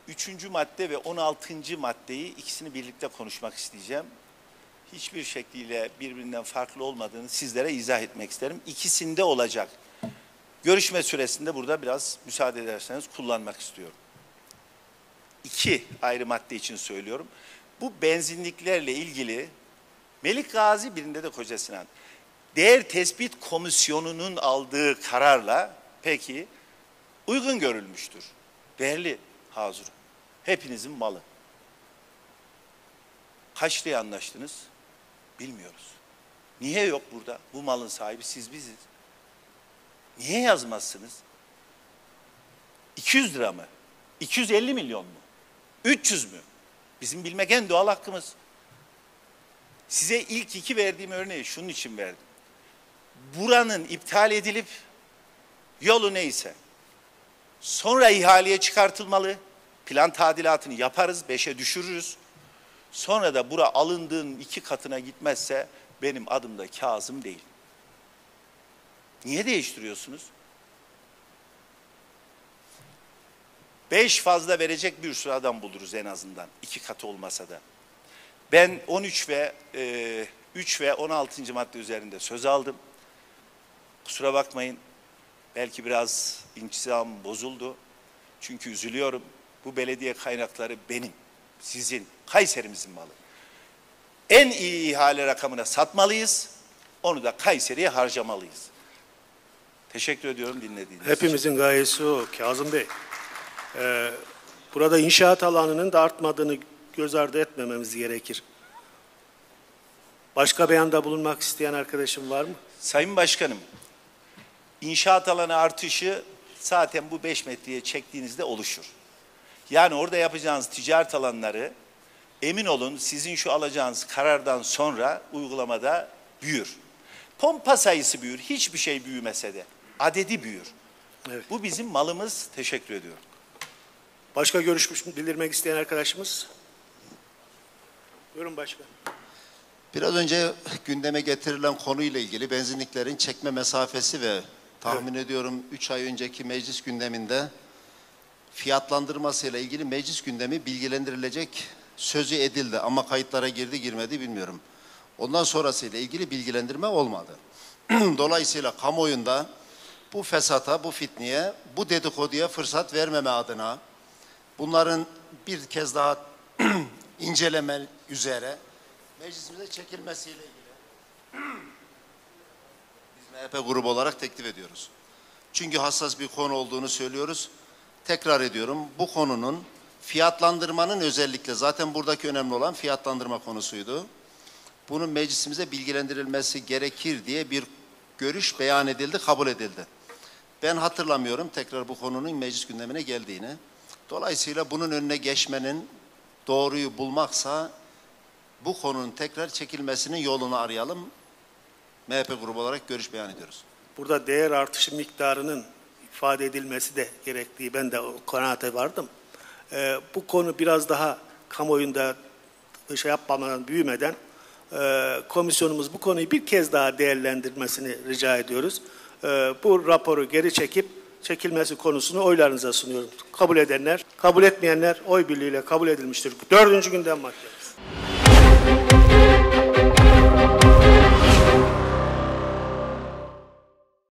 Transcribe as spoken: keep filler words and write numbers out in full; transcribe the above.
üçüncü madde ve on altıncı maddeyi ikisini birlikte konuşmak isteyeceğim. Hiçbir şekliyle birbirinden farklı olmadığını sizlere izah etmek isterim. İkisinde olacak. Görüşme süresinde burada biraz müsaade ederseniz kullanmak istiyorum. İki ayrı madde için söylüyorum. Bu benzinliklerle ilgili Melik Gazi, birinde de Koca Sinan, Değer Tespit Komisyonu'nun aldığı kararla peki uygun görülmüştür. Değerli Hazırım, hepinizin malı. Kaç liraya anlaştınız? Bilmiyoruz. Niye yok burada? Bu malın sahibi siz biziz. Niye yazmazsınız? iki yüz lira mı? iki yüz elli milyon mu? üç yüz mü? Bizim bilmek en doğal hakkımız. Size ilk iki verdiğim örneği şunun için verdim. Buranın iptal edilip yolu neyse sonra ihaleye çıkartılmalı. Plan tadilatını yaparız, beşe düşürürüz. Sonra da bura alındığın iki katına gitmezse benim adım da Kazım değil. Niye değiştiriyorsunuz? Beş fazla verecek bir sürü adam buluruz en azından. İki katı olmasa da. Ben on üç ve e, üç ve on altıncı madde üzerinde söz aldım. Kusura bakmayın. Belki biraz intizam bozuldu. Çünkü üzülüyorum. Bu belediye kaynakları benim, sizin, Kayserimizin malı. En iyi ihale rakamına satmalıyız. Onu da Kayseri'ye harcamalıyız. Teşekkür ediyorum dinlediğiniz için. Hepimizin gayesi o Kazım Bey. Ee, burada inşaat alanının da artmadığını göz ardı etmememiz gerekir. Başka beyanda bulunmak isteyen arkadaşım var mı? Sayın Başkanım, inşaat alanı artışı zaten bu beş metreye çektiğinizde oluşur. Yani orada yapacağınız ticaret alanları emin olun sizin şu alacağınız karardan sonra uygulamada büyür. Pompa sayısı büyür, hiçbir şey büyümese de adedi büyür. Evet. Bu bizim malımız. Teşekkür ediyorum. Başka görüş bildirmek isteyen arkadaşımız? Buyurun başkan. Biraz önce gündeme getirilen konuyla ilgili benzinliklerin çekme mesafesi ve tahmin evet. ediyorum üç ay önceki meclis gündeminde fiyatlandırmasıyla ilgili meclis gündemi bilgilendirilecek sözü edildi ama kayıtlara girdi girmedi bilmiyorum. Ondan sonrasıyla ilgili bilgilendirme olmadı. Dolayısıyla kamuoyunda bu fesata, bu fitneye, bu dedikoduya fırsat vermeme adına bunların bir kez daha inceleme üzere meclisimize çekilmesiyle ilgili biz M H P grubu olarak teklif ediyoruz. Çünkü hassas bir konu olduğunu söylüyoruz. Tekrar ediyorum, bu konunun fiyatlandırmanın özellikle zaten buradaki önemli olan fiyatlandırma konusuydu. Bunun meclisimize bilgilendirilmesi gerekir diye bir görüş beyan edildi, kabul edildi. Ben hatırlamıyorum tekrar bu konunun meclis gündemine geldiğini. Dolayısıyla bunun önüne geçmenin doğruyu bulmaksa bu konunun tekrar çekilmesinin yolunu arayalım. M H P grubu olarak görüş beyan ediyoruz. Burada değer artışı miktarının ifade edilmesi de gerektiği ben de o kanaate vardım. Ee, bu konu biraz daha kamuoyunda şey yapmadan, büyümeden e, komisyonumuz bu konuyu bir kez daha değerlendirmesini rica ediyoruz. E, bu raporu geri çekip çekilmesi konusunu oylarınıza sunuyorum. Kabul edenler, kabul etmeyenler oy birliğiyle kabul edilmiştir. Dördüncü gündem maddemiz.